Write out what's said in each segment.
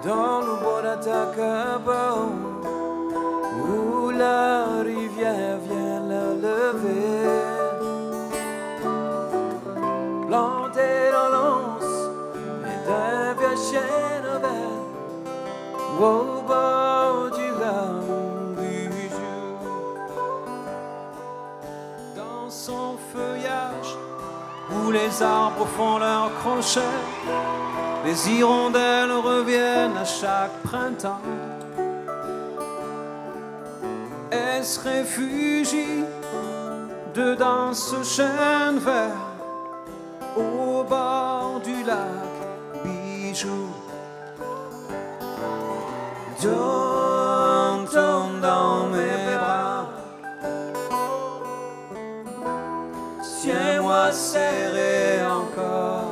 dans le bois d'Atacama, où la rivière vient la lever, planté dans l'anse et d'un vieux chêne vert, au bord du lac Bijou. Dans son feuillage, où les arbres font leur crochet, les hirondelles reviennent à chaque printemps. Elle se réfugie dedans ce chêne vert au bord du lac Bijou. Tombe dans mes bras, tiens-moi serré encore.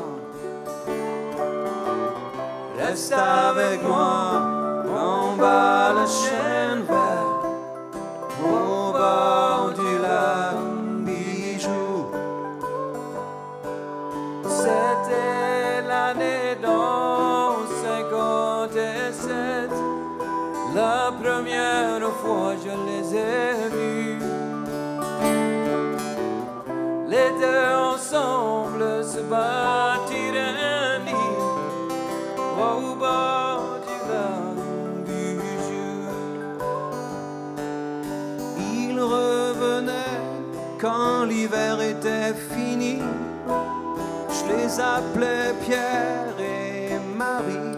Reste avec moi, on bat le chêne vert au bord du lac Bijou. C'était l'année d'an 57, la première fois je les ai vus. Les deux ensemble se bâtirent un nid au bord du lac Bijou. Ils revenaient quand l'hiver était fini. Je les appelais Pierre et Marie.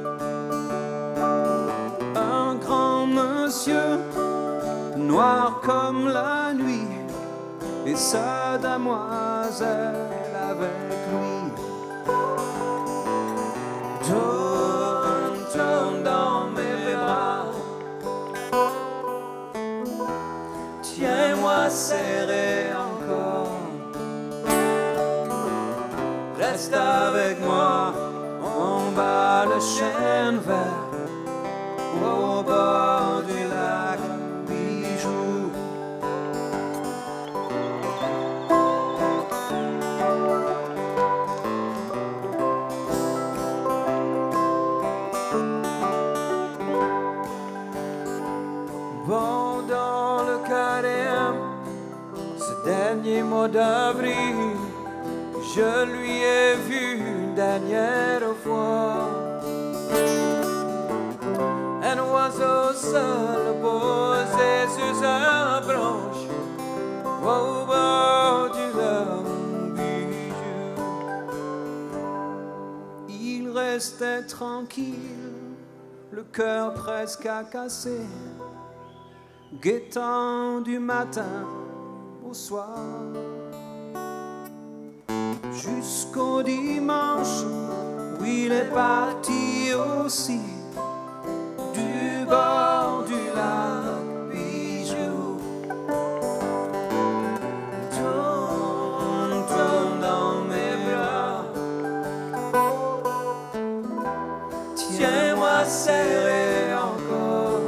Un grand monsieur, noir comme la nuit, et sa demoiselle avec lui. Tourne dans mes bras, tiens-moi serré encore. Reste avec moi, on bat le chêne vert au bord du lac Bijou. Bon, dans le carême, ce dernier mois d'avril, je lui ai vu une dernière fois. Un oiseau seul posé sur sa branche au bord du lac Bijou. Il restait tranquille, le cœur presque à casser, guettant du matin au soir, jusqu'au dimanche où il est parti aussi du bord du lac Bijou. Tourne dans mes bras, tiens-moi serré encore.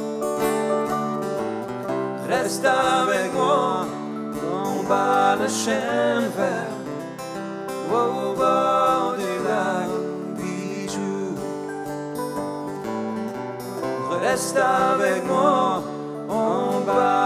Reste avec moi, on bat le chêne vert au bord du lac Bijou. Reste avec moi, on bat